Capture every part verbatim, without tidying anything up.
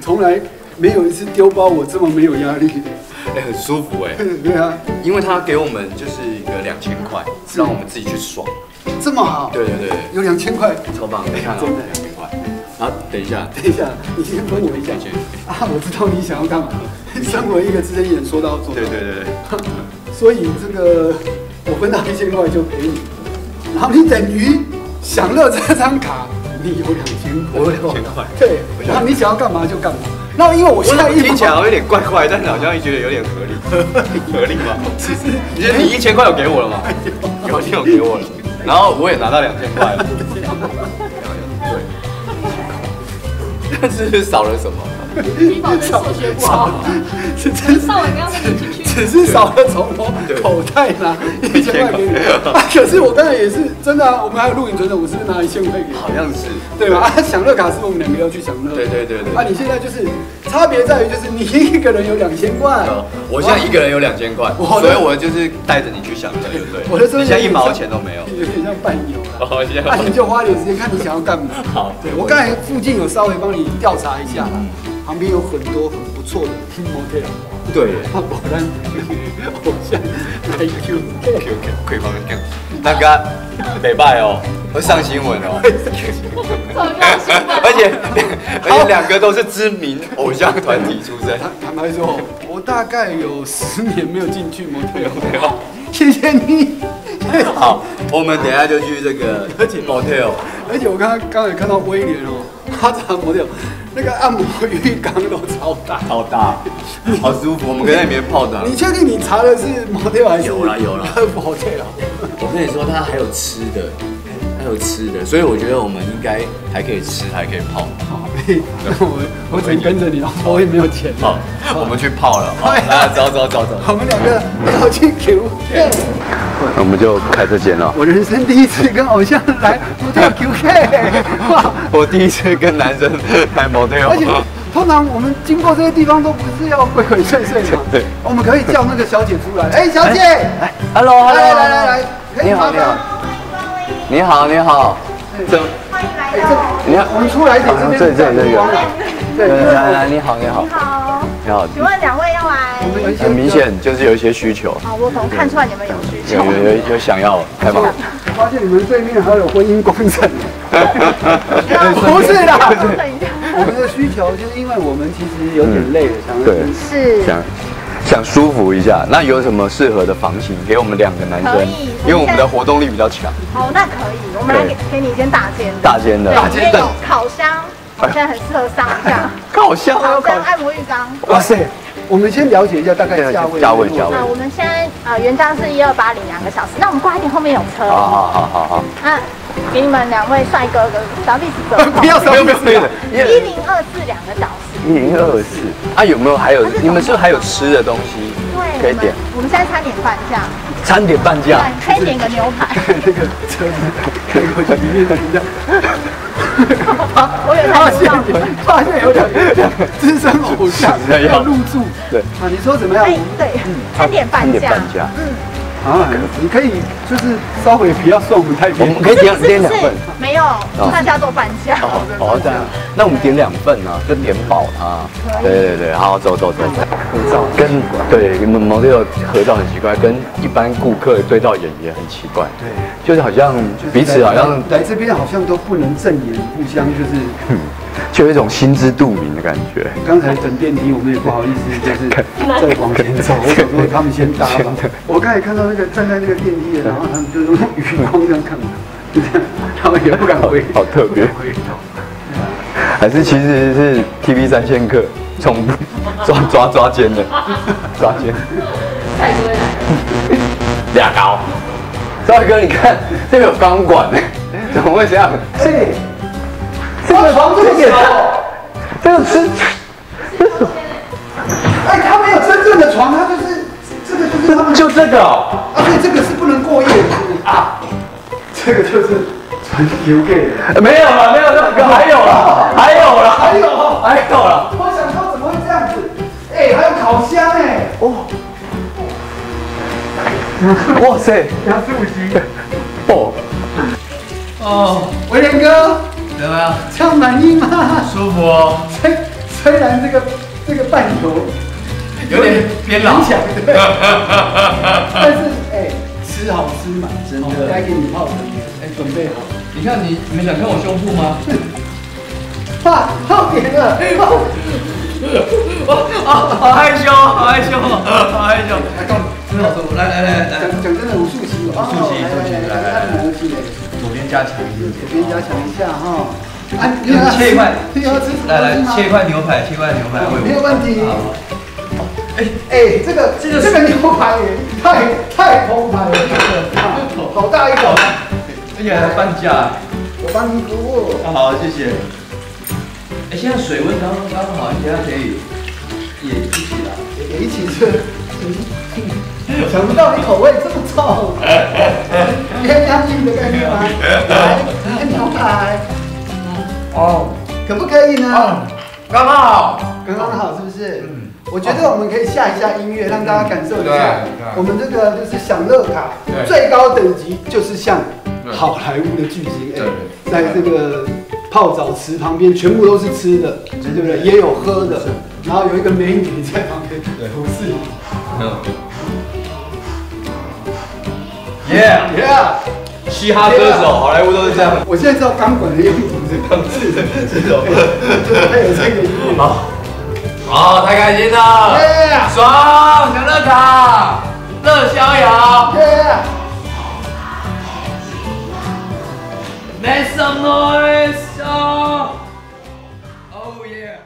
从来没有一次丢包我这么没有压力。 哎，很舒服哎。 对啊， 因为他给我们就是一个两千块，让我们自己去爽。 这么好？ 对对对， 有两千块， 超棒！你看啊， 真的两千块。然后等一下， 等一下，你先分我一下。啊，我知道你想要干嘛。身为一个资深演说到做到。 对对对对。 所以这个我分到一千块就给你，然后你等于享乐这张卡，你有两千块。 我有两千块。 对，然后你想要干嘛就干嘛。那因为我现在听起来有点怪怪，但是好像又觉得有点合理，合理吗？ 其实你觉得你一千块有给我了吗？有，你有给我了。然后我也拿到两千块了。对。但是少了什么？ 你保证数学不好， 是真少了不要再进去， 只是少了从我口袋拿一千块给你。啊，可是我刚才也是真的啊，我们还有录影存的，我是不是拿一千块给你？ 好像是， 对吧？啊，享乐卡是我们两个要去享乐。 对对对对。 啊，你现在就是差别在于，就是你一个人有两千块， 我现在一个人有两千块，所以我就是带着你去享乐，对不对？ 我的你现在一毛钱都没有， 有点像伴游了。 哦，这样。 那你就花点时间看你想要干嘛。 好， 对我刚才附近有稍微帮你调查一下啦。旁边有很多很不错的 motel， 对， 他果然偶像来 Q Q Q 可以帮你讲，那个礼拜哦，会上新闻哦，而且而且两个都是知名偶像团体出身。 坦白说，我大概有十年没有进去 motel， 谢谢你。 好，我们等一下就去这个 motel， 而且我刚刚刚才看到威廉哦，他这 motel。那个按摩浴缸都超大， 超大，好舒服。我们可以在里面泡澡。 你确定你查的是 motel 还是？ 有啦有啦 motel。 我跟你说，它还有吃的，还有吃的，所以我觉得我们应该还可以吃，还可以泡。 好，那我我只能跟着你哦，我也没有钱。 好，我们去泡了。好，来走走走走。 我们两个要去 Q K。 我们就开这间了。 我人生第一次跟偶像来 motel Q K， 哇！ 我第一次跟男生来 motel， 而且通常我们经过这些地方都不是要鬼鬼祟祟的嘛。对，我们可以叫那个小姐出来。哎，小姐， 来 ，hello hello， 来来来来， 你好你好，你好你好， 这欢迎来到，你看我们出来一点这边， 这这这个， 对， 来来你好你好， 你好， 你好， 请问两位要来？ 很明显就是有一些需求。 好，我从看出来你们有需求， 有有有有想要开放。 发现你们对面还有婚姻公证，不是啦，我们的需求就是因为我们其实有点累了，想要是想想舒服一下。那有什么适合的房型给我们两个男生？因为我们的活动力比较强。 好，那可以，我们来给给你一间大间的， 大间的， 大间的有烤箱，现在很适合上架。 烤箱， 烤箱按摩浴缸。 哇塞！我们先了解一下大概价位。 价位价位。 啊，我们现在呃原价是一二八零两个小时，那我们快一点，后面有车。 好好好好好。 那给你们两位帅哥跟小弟子折扣。 不要不要不要不要！ 一零二四两个小时。 一零二四啊，有没有还有？你们是不是还有吃的东西？ 对， 可以点。 我们现在餐点半价。 餐点半价。 对，可以点个牛排。 那个车子开过去，里面人家。 我有发现发现有两个资深偶像要入住。 对啊，你说怎么样？ 对，餐点半价。 嗯。 啊，你可以就是稍微不要算我们太便宜， 我们可以点点两份。 没有，大家都半价。 哦哦，这样。那我们点两份啊，就点饱它。对对对，好，走走走走。合照跟对跟蒙特合照很奇怪，跟一般顾客对到眼也很奇怪。对，就是好像彼此好像来这边好像都不能正眼，互相就是， 就有一种心知肚明的感觉。 刚才等电梯，我们也不好意思，就是再往前走，我想说他们先搭吧。我刚才看到那个站在那个电梯的，然后他们就用余光这样看我，就这样，他们也不敢回， 好特别。还是其实是 T V 三千克从抓抓抓奸的，抓奸。俩高，赵哥，你看这个有钢管哎，怎么会这样？ 是，这个房子也这个是，哎，他没有真正的床，他就是这个就是他们就这个哦， 啊，对，这个是不能过夜的啊，这个就是纯留给的， 没有了，没有那么高，还有了，还有了， 还有， 还有了。 我想说怎么会这样子？哎，还有烤箱哎，哦。 哇塞， 杨师傅机哦哦，威廉哥怎么样？ 这样满意吗？ 舒服哦。 谁虽然这个这个半球有点偏老， 强，对，但是哎，吃好吃满，真的，该给你泡的，哎，准备好。 你看你你们想看我胸部吗？ 哇，泡点了， 哇，好害羞，好害羞，好害羞。来，干，真好吃。来来来来， 讲讲真的，武术型， 武术型，武术型，来来来，左边加强一点， 左边加强一下哈。 啊，你切一块， 你要吃， 来来，切一块牛排，切一块牛排， 没有问题。 哎哎，这个这个这个牛排太太澎湃了，这个好大一口， 而且还半价。 我帮你服务。 好，谢谢。哎，现在水温刚刚好，现在可以也一起了， 也一起吃。想不到你口味这么重，偏洋芋的概念吗？来，看牛排。哦，可不可以呢？ 刚刚好， 刚刚好，是不是？嗯。我觉得我们可以下一下音乐，让大家感受一下。我们这个就是享乐卡，最高等级就是像好莱坞的巨星，哎，在这个泡澡池旁边全部都是吃的，对不对？也有喝的，然后有一个美女在旁边服侍你。 耶耶！嘻哈歌手，好莱坞都是这样。 我现在知道钢管的用途是钢制的这种，就是还有这个音乐。 好，太开心了！爽，享乐卡，乐逍遥。Make some noise! Oh yeah!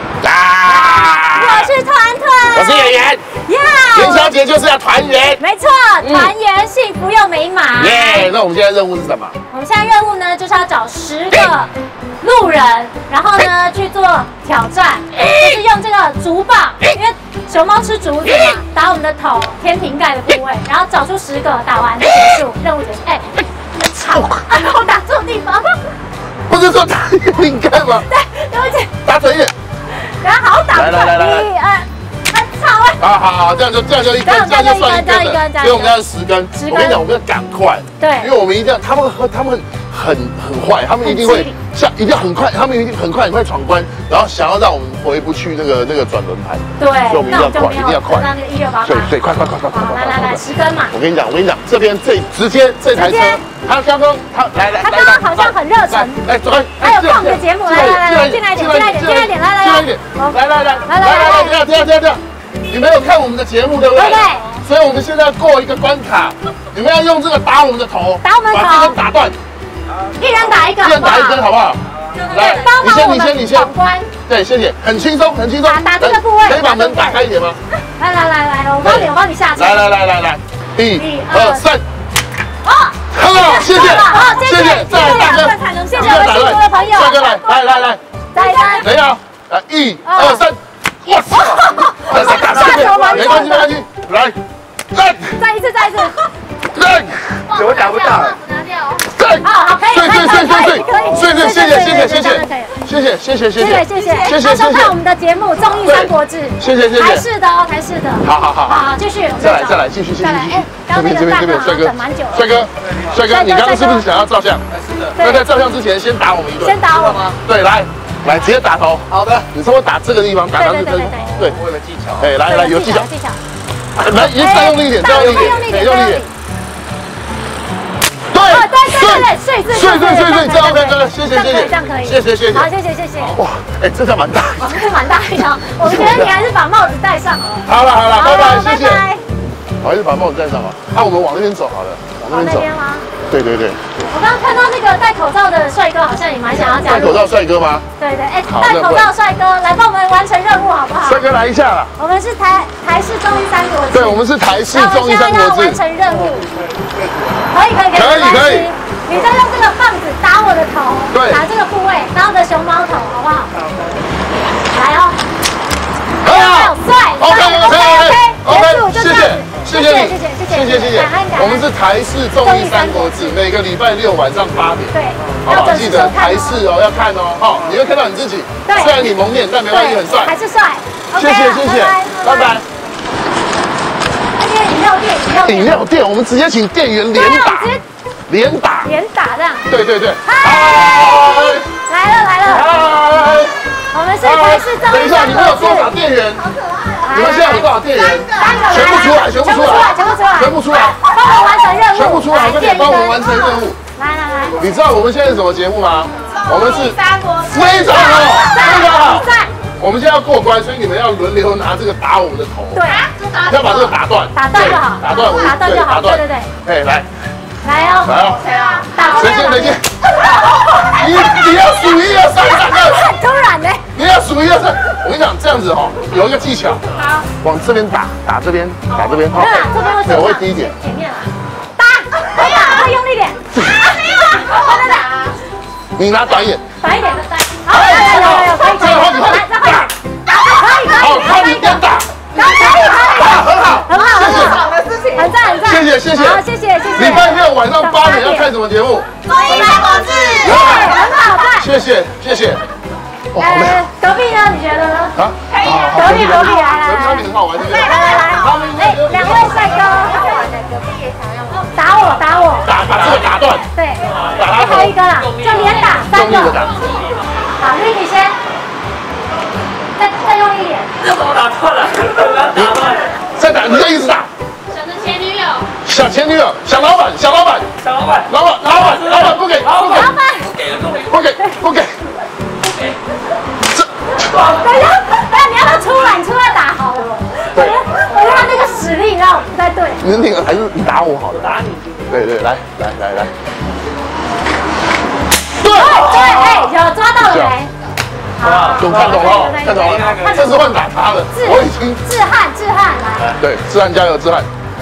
我是团团， 我是演员。 呀， 元宵节就是要团圆。 没错，团圆幸福又美满。 耶！那我们现在任务是什么？ 我们现在任务呢，就是要找十个路人，然后呢去做挑战，就是用这个竹棒，因为熊猫吃竹子嘛，打我们的头天庭盖的部位，然后找出十个，打完就结束，任务结束。哎，吵啊！我打错地方。 不是说打天盖吗？ 对，对不起。 打整眼。 然后好打。 来来来来。 一二，很吵哎。 好好好，这样就这样就一根，这样就算一根了。所以我们要十根。我跟你讲，我们要赶快。 对。 因为我们一定要，他们他们很很坏，他们一定会像一定要很快，他们一定很快很快闯关，然后想要让我们回不去那个那个转轮盘。 对。 所以我们一定要快，一定要快。 那那个一六八八。 对对，快快快快快！ 好，来来来，十根嘛。 我跟你讲，我跟你讲，这边这直接这台车，他刚刚他来来， 他刚刚好像很热忱。 来，走开。 还有看我们的节目，来来来，进来一点，进来一点，进来一点，来来来， 来来来来来来，这样这样这样这样。你们有看我们的节目对不对？ 对。 所以我们现在要过一个关卡，你们要用这个打我们的头， 打我们的头， 把这根打断。 一人打一个， 一人打一根好不好？ 来，你先，你先，你先。闯关。 对，谢谢，很轻松，很轻松。 打打这个部位。 可以把门打开一点吗？ 来来来来，我帮你，我帮你下车。 来来来来来，一、二、三。 好， 很好，谢谢， 好，谢谢， 再来大哥， 谢谢我们幸福的朋友。 帅哥来，来来来， 再来， 等一下，来，一、二、三，我操，打上去，没关系没关系，来，来， 再一次，再一次， 来，我打不到。 好好，可以， 睡睡睡睡睡，睡睡，谢谢谢谢谢谢，谢谢谢谢谢谢谢谢谢谢，他收看我们的节目《综艺三国志》， 谢谢谢谢， 台式的哦，台式的， 好好好， 好继续， 再来再来，继续继续， 再来，哎，刚那个大哥好像等蛮久了， 帅哥帅哥，你刚刚是不是想要照相？是的，那在照相之前先打我们一顿， 先打我吗？ 对，来来直接打头，好的，你稍微打这个地方，打到这根，对， 我有个技巧， 哎，来来有技巧， 技巧， 来，你再用力一点，再用力一点，用力一点。对对对对，睡睡睡睡睡睡，这样 OK 的，谢谢谢谢， 这样可以， 谢谢谢谢， 好谢谢谢谢。 哇，哎，这条蛮大， 这个蛮大一条，我觉得你还是把帽子戴上。 好了好了，拜拜，谢谢。 拜。 还是把帽子戴上吧。那我们往那边走好了，往那边走。 那边吗？ 对对对。 我刚刚看到那个戴口罩的帅哥，好像也蛮想要加入。 戴口罩帅哥吗？ 对对，哎，戴口罩帅哥来帮我们完成任务好不好？ 帅哥来一下啦。 我们是台台式综艺三国志。 对，我们是台式综艺三国志。 完成任务。可以可以可以可以。你再用这个棒子打我的头， 对， 打这个部位，打我的熊猫头，好不好？来哦。 好， 帅 ，OK OK OK， 结束，就这样子。 谢谢谢谢谢谢谢谢，我们是台式综艺三国志，每个礼拜六晚上八点， 对， 好不好？记得台式哦，要看哦，好，你会看到你自己，虽然你蒙面，但没关系，很帅， 还是帅。 谢谢谢谢，拜拜。 那边饮料店， 饮料店，我们直接请店员连打，连打， 连打这样。 对对对， 嗨，来了来了。 嗨。 我们是台式综等一下， 艺三你们有多国志。 少店员？ 好可爱。 你们现在有多少店员？ 三个， 全部出来，全部出来， 全部出来， 全部出来， 帮我完成任务， 全部出来，快点帮我们完成任务。 来来来， 你知道我们现在是什么节目吗？我们是三国志非常好，非常好。 比赛。 我们现在要过关，所以你们要轮流拿这个打我们的头。 对， 要把这个打断， 打断就好， 打断， 打断就好，对对对。 哎，来， 来哦， 来哦， 打谁先谁先？你你要数一二三三个， 很突然呢。 你要数一二三。我跟你讲，这样子哦，有一个技巧，好，往这边打，打这边，打这边。 对啊，这边会对，我会低一点。 前面啊，打，可以打，再用力点。没有，再打。 你拿短一点， 短一点的单。好，有有有有，可以可以。来，再快点。可以可以。 好，快点点打。 可以可以。 啊，很好， 很好， 谢谢。 很赞很赞。 谢谢谢谢。 好，谢谢谢谢。 礼拜六晚上八点要看什么节目？ 综艺三国志。对，很好赞。 谢谢谢谢。 呃，隔壁呢？你觉得呢？ 啊，可以。 隔壁隔壁来来来。 隔壁很好玩，对不对？ 来来来，哎，两位帅哥，隔壁也想要打我打我， 打把这个打断。 对， 打他还有一个啦，就连打三个。好，丽你先，再再用力一点。 我打断了，打断了。 再打，你再一直打。 想着前女友。 小前女友，小老板，小老板， 小老板， 老板，老板，老板不给，不给， 老板， 不给，不给。这， 等一下，等一下，你要不要出来？你出来打好了。我觉得，我觉得他那个实力让我不太对。 你那个还是你打我好了。 打你。 对对，来来来来。 对对，哎，有抓到了没？ 好，懂看懂了，看懂了。这是换打他的，我已经。 志汉，志汉来。 对，志汉加油，志汉。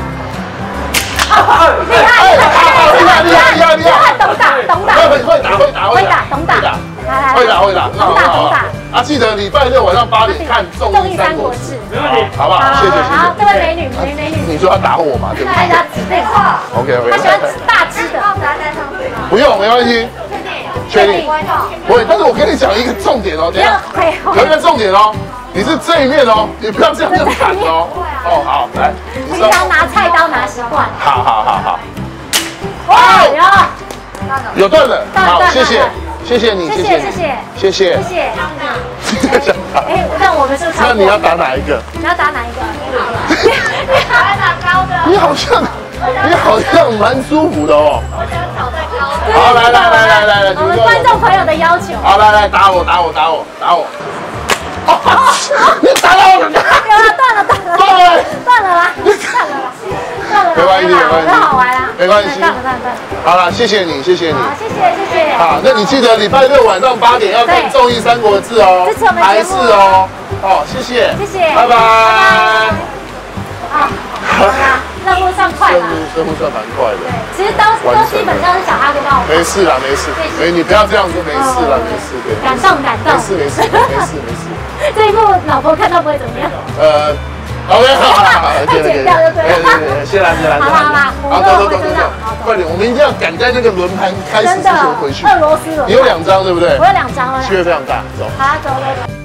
厉害，厉害， 厉害，厉害，厉害，厉害！ 懂打，懂打， 会会打，会打， 会打，懂打，来来， 会打，会打， 懂打，懂打。 啊，记得礼拜六晚上八点看《综艺三国志》， 没问题， 好不好？谢谢，谢谢。 好，这位美女，美美女， 你说要打我嘛？对不大对家指定。 ？OK OK。 她喜欢大只的。 不用，没关系。确定？不会，但是我跟你讲一个重点哦，等下有一个重点哦，你是这一面哦，你不要这样这样砍哦。哦，好，来。 平常拿菜刀拿习惯。 好好好好。 哇，有。 有断了，好，谢谢，谢谢你， 谢谢谢谢谢谢谢谢。哎，那我们是不是？ 那你要打哪一个？ 你要打哪一个？你好，打高的。 你好像，你好像蛮舒服的哦。 我想挑战高的。 好，来来来来来来， 我们观众朋友的要求。 好，来来打我打我打我打我。你打到我！ 有了，断了断了。 断了， 断了啦，断了啦，断了啦。 没关系没关系很好玩啊。 没关系。 断了断了断了。 好了，谢谢你，谢谢你。 好，谢谢谢谢。 好，那你记得礼拜六晚上八点要看《综艺三国志》哦， 支持我们还节目是哦，哦，谢谢， 谢谢， 拜拜。 啊，好啦，任务算快吧？ 任务算蛮快的。 对，其实都都基本上是小哈哥帮我。 没事啦，没事，没你不要这样子，没事啦，没事，对。 感动感动。 没事没事没事没事。 这一幕老婆看到不会怎么样？ 呃。OK， 好好好， 剪掉就对了。 对对对，谢兰谢兰。 好啦好啦， 好，走走走走走，快点，我们一定要赶在那个轮盘开始之前回去。 俄罗斯轮。 你有两张对不对？ 我有两张了。 机会非常大，走。 好，走走走。